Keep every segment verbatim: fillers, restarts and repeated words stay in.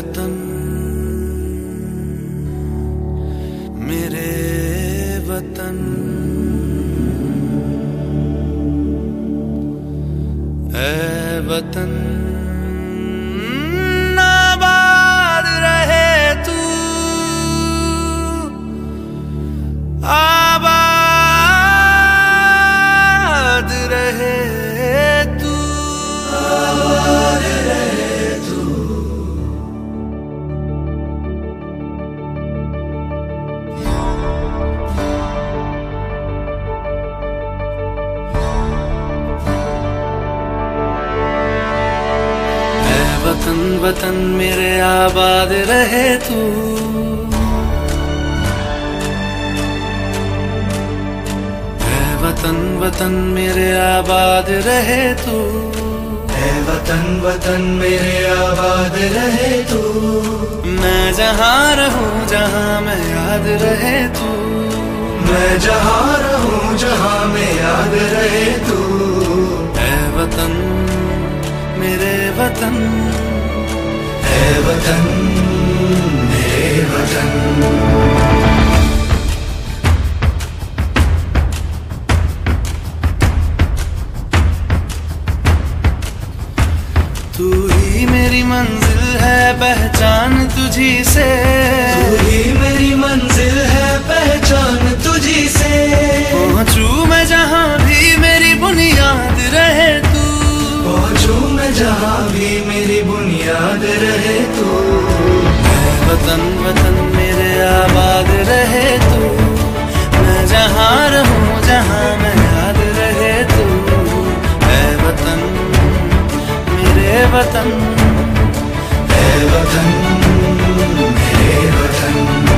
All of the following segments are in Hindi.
वतन मेरे वतन, ऐ वतन आबाद रहे तू, आबाद रहे तू, आबाद रहे तू। वतन वतन मेरे आबाद रहे तू, ऐ वतन वतन मेरे आबाद रहे तू, ऐ वतन वतन मेरे आबाद रहे तू। मैं जहाँ रहूं जहाँ मैं याद रहे तू, मैं जहाँ रहूं जहाँ मैं याद रहे तू। ऐ वतन मेरे वतन, ऐ वतन मेरे वतन। तू ही मेरी मंजिल है पहचान तुझी से, तू ही मेरी मंजिल है पहचान तुझी से। पहुँचूं मैं जहाँ भी मेरी बुनियाद रहे तू, पहुँचूं मैं जहाँ भी मेरी बुनियाद रहे तू। ऐ वतन वतन मेरे आबाद रहे तू, मैं जहाँ रहूं जहाँ मैं याद रहे तू। ऐ वतन मेरे वतन, ऐ वतन मेरे वतन।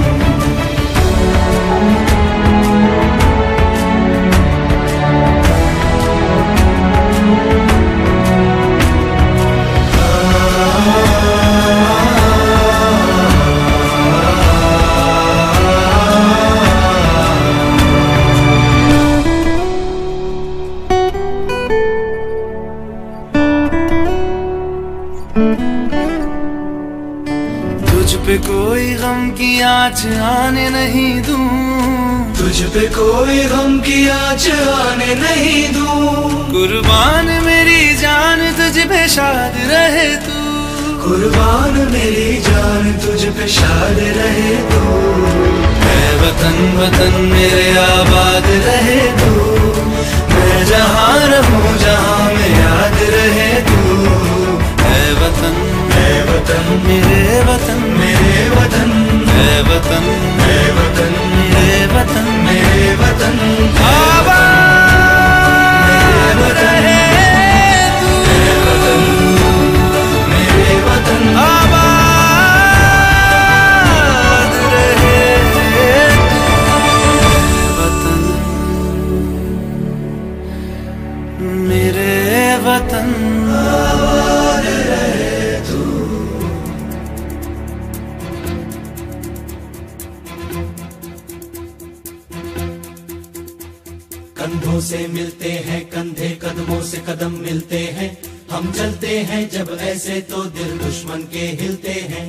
तुझ पे कोई गम की आँच आने नहीं दूं, तुझ पे कोई गम की आँच आने नहीं दूं। कुर्बान मेरी जान तुझ पे शाद रहे तू, कुर्बान मेरी जान तुझ पे शाद रहे तू। ऐ वतन वतन मेरे आबाद रहे तू, मैं जहाँ रहूं जहाँ मैं याद रहे तू। ऐ वतन ऐ वतन मेरे वतन, मेरे वतन। ऐ वतन ऐ वतन मेरे वतन, मेरे वतन। आबाद रहे तू, मेरे वतन मेरे वतन। आबाद रहे तू, वतन मेरे वतन, आबाद रहे तू। कंधों से मिलते हैं कंधे, कदमों से कदम मिलते हैं। हम चलते हैं जब ऐसे तो दिल दुश्मन के हिलते हैं।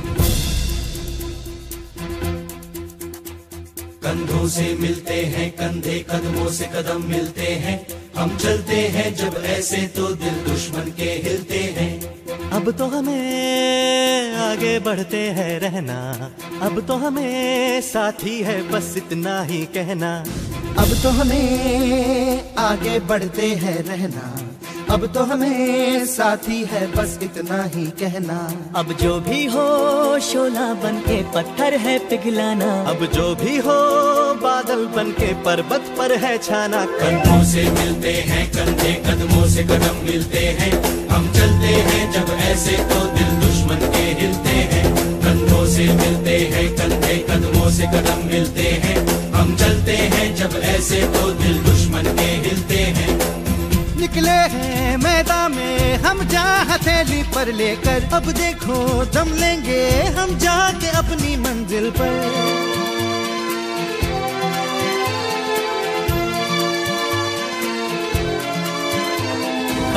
कंधों से मिलते हैं कंधे, कदमों से कदम मिलते हैं। हम चलते हैं जब ऐसे तो दिल दुश्मन के हिलते हैं। अब तो हमें आगे बढ़ते हैं रहना, अब तो हमें साथी है बस इतना ही कहना। अब तो हमें आगे बढ़ते हैं रहना, अब तो हमें साथी है बस इतना ही कहना। अब जो भी हो शोला बन के पत्थर है पिघलाना, अब जो भी हो बादल बन के पर्वत पर है छाना। कंधों से मिलते हैं कंधे, कदमों से कदम मिलते हैं। हम चलते हैं जब ऐसे तो दिल दुश्मन के हिलते हैं। कंधों से मिलते हैं कंधे, कदमों से कदम मिलते हैं। हम चलते हैं जब ऐसे तो दिल दुश्मन के हिलते हैं। निकले हैं मैदान में हम जा हथेली पर लेकर, अब देखो दम लेंगे हम जाके अपनी मंजिल पर।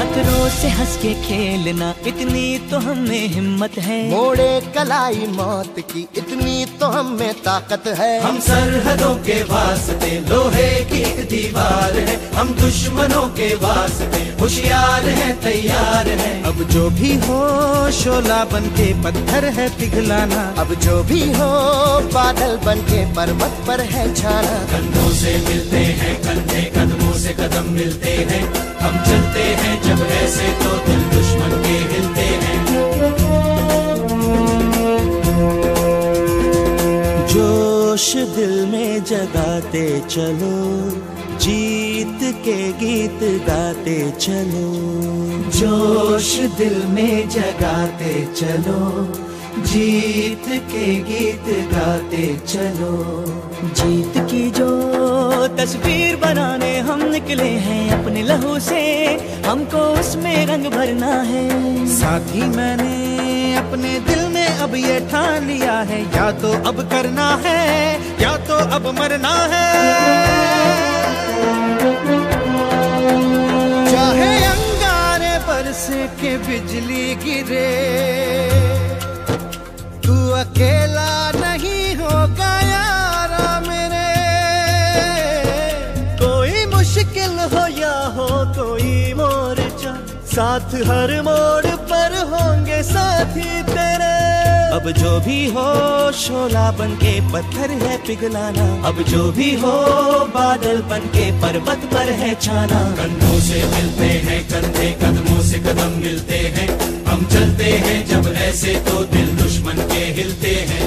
खतरों से हंस के खेलना, इतनी तो हमें हिम्मत है। मोड़े कलाई मौत की, इतनी तो हमें ताकत है। हम सरहदों के वास्ते लोहे की एक दीवार है, हम दुश्मनों के वास्ते होशियार हैं, तैयार हैं। अब जो भी हो शोला बन के पत्थर है पिघलाना, अब जो भी हो बादल बन के पर्वत पर है छाना। कंधों से मिलते हैं कंधे, कदमों से कदम मिलते हैं, हम चलते हैं जब ऐसे तो दिल दुश्मन के हिलते हैं। जोश दिल में जगाते चलो, जीत के गीत गाते चलो। जोश दिल में जगाते चलो, जीत के गीत गाते चलो। जीत की जो तस्वीर बनाने हम निकले हैं अपने लहू से, हमको उसमें रंग भरना है। साथ ही मैंने अपने दिल में अब ये ठान लिया है, या तो अब करना है या तो अब मरना है। चाहे अंगारे बरसे के बिजली गिरे, तू अकेला नहीं होगा यारा मेरे। कोई मुश्किल हो या हो कोई मोर्चा, साथ हर मोड़ पर होंगे साथी तेरे। अब जो भी हो शोला बन के पत्थर है पिघलाना, अब जो भी हो बादल बन के पर्वत पर है छाना। कंधों से मिलते हैं कंधे, कदमों से कदम मिलते हैं, हम चलते हैं जब ऐसे तो दिल दुश्मन के हिलते हैं।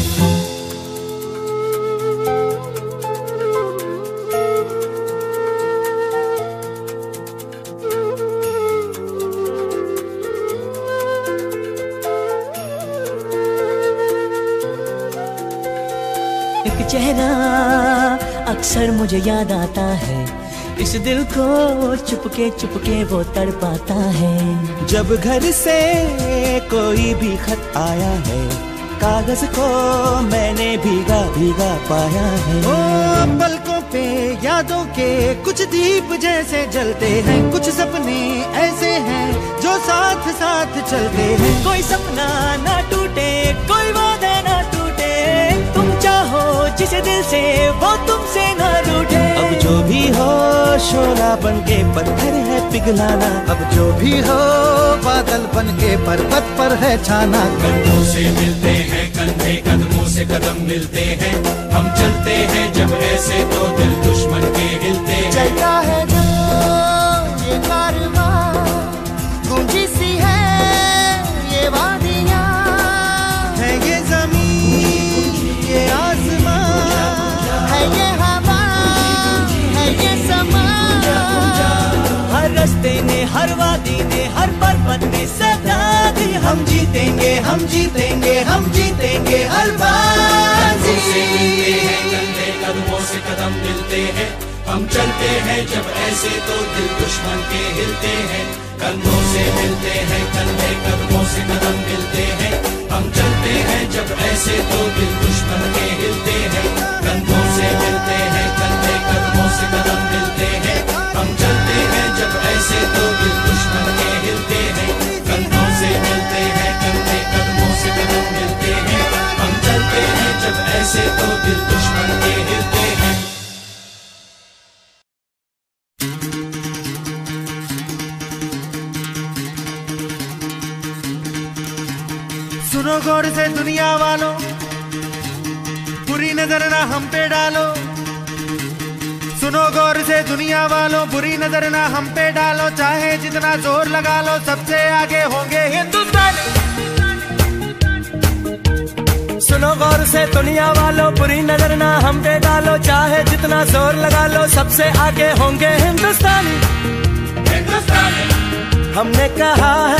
एक चेहरा अक्सर मुझे याद आता है, इस दिल को चुपके चुपके वो तड़पाता है। जब घर से कोई भी खत आया है, कागज को मैंने भीगा भीगा पाया है। ओ पलकों पे यादों के कुछ दीप जैसे जलते हैं, कुछ सपने ऐसे हैं जो साथ साथ चलते हैं। कोई सपना ना टूटे, कोई वादा ना टूटे, तुम चाहो जिसे दिल से वो तुमसे ना रूठे। अब जो भी हो शोला बन के पत्थर है पिघलाना, अब जो भी हो बादल बन के पर्वत पर है छाना। कंधों से मिलते हैं कंधे, कदमों से कदम मिलते हैं, हम चलते हैं जब ऐसे तो दिल दुश्मन के हिलते हैं। चलता है जो ये कारवां, गूंजी सी है ये वादियां, है ये जमीन ये आसमां, है ये हवा है ये समा। हर रास्ते ने हर वादी ने हर पर्वत ने सदा दी, हम जीतेंगे हम जीतेंगे हम जीतेंगे हर बाजी। कंधों से मिलते हैं कंधे, कदमों से कदम मिलते हैं, हम चलते हैं जब ऐसे तो दिल दुश्मन के हिलते हैं। कंधों से मिलते हैं कंधे, कदमों से कदम मिलते हैं, हम चलते हैं जब ऐसे तो दिल दुश्मन के हिलते हैं। कंधों से मिलते हैं कंधे, कदमों से कदम मिलते हैं, हम चलते हैं जब ऐसे तो दिल दुश्मन के हिलते हैं। कंधों से मिलते हैं कंधे, कदमों से कदम मिलते हैं, हम चलते हैं जब ऐसे तो दिल दुश्मन के हिलते हैं। सुनो गौर से दुनिया वालों, बुरी नजर ना हम पे डालो। सुनो गौर से दुनिया वालों, बुरी नजर ना हम पे डालो। चाहे जितना जोर लगा लो, सबसे आगे होंगे हिंदुस्तानी। सुनो गौर से दुनिया वालों, बुरी नजर ना हम पे डालो। चाहे जितना जोर लगा लो, सबसे आगे होंगे हिंदुस्तानी। हिंदुस्तानी हमने कहा